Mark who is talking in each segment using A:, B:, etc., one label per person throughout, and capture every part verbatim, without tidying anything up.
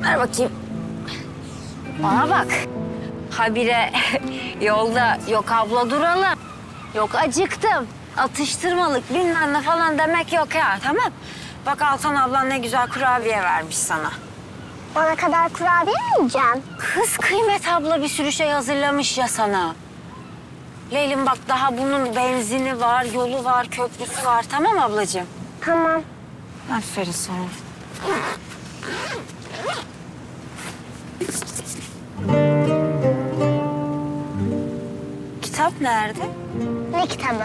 A: Ver bakayım. Bana bak. Habire yolda yok abla duralım. Yok acıktım. Atıştırmalık bilmem ne falan demek yok ya, tamam. Bak Altan ablan ne güzel kurabiye vermiş sana.
B: Bana kadar kurabiye mi yiyeceğim?
A: Kız Kıymet abla bir sürü şey hazırlamış ya sana. Leylim bak daha bunun benzini var, yolu var, köprüsü var. Tamam ablacığım?
B: Tamam.
A: Aferin sana. Kitap nerede?
B: Ne kitabı?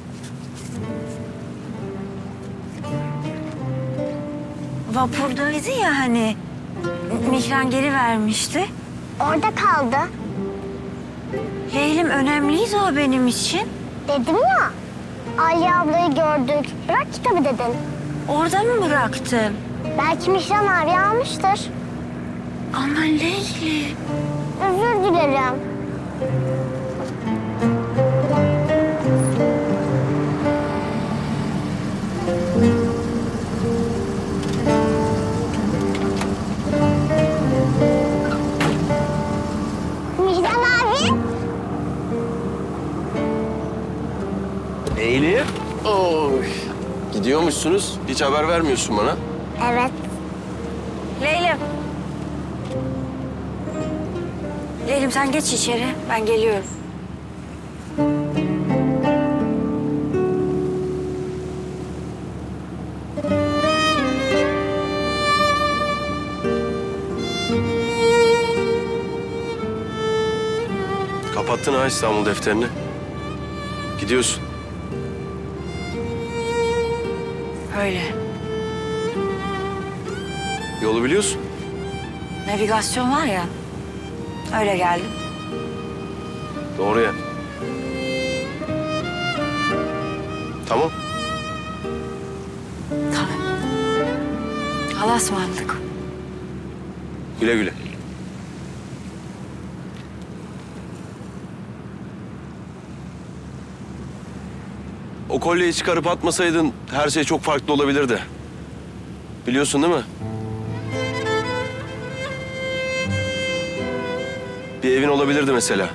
A: Vapurdaydı ya hani. Mihran geri vermişti.
B: Orada kaldı.
A: Leylim önemliydi o benim için.
B: Dedim ya. Ali ablayı gördük. Bırak kitabı dedin.
A: Orada mı bıraktın?
B: Belki Mihran abi almıştır.
A: Ama Leyli.
B: Özür dilerim. Mihran abi.
C: Leyli. Oy. Gidiyormuşsunuz. Hiç haber vermiyorsun bana.
B: Evet.
A: Leylim. Leylim sen geç içeri. Ben geliyorum.
C: Kapattın ha İstanbul defterini. Gidiyorsun.
A: Öyle.
C: Yolu biliyorsun.
A: Navigasyon var ya. Öyle geldim.
C: Doğru ya. Tamam.
A: Tamam. Allah'a ısmarladık.
C: Güle güle. O kolyeyi çıkarıp atmasaydın her şey çok farklı olabilirdi. Biliyorsun değil mi? Bir evin olabilirdi mesela.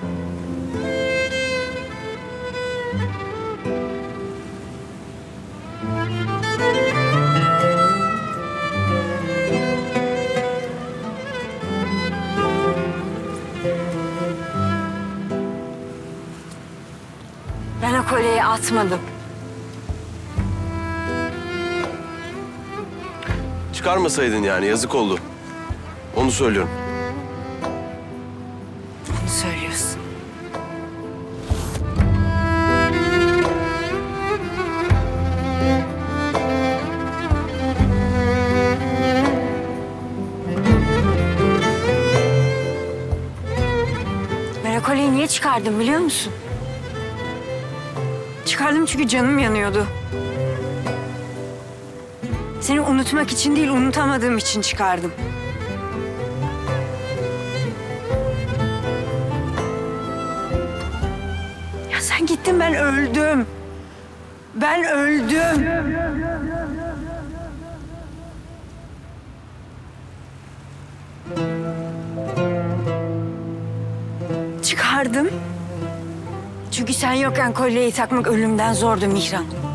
A: Ben o kolyeyi atmadım.
C: Çıkarmasaydın yani yazık oldu. Onu söylüyorum.
A: Bunu söylüyorsun. Ben o kolyeyi niye çıkardım biliyor musun? Çıkardım çünkü canım yanıyordu. Seni unutmak için değil, unutamadığım için çıkardım. Ya sen gittin, ben öldüm. Ben öldüm. Çıkardım. Çünkü sen yokken kolyeyi takmak ölümden zordu Mihran.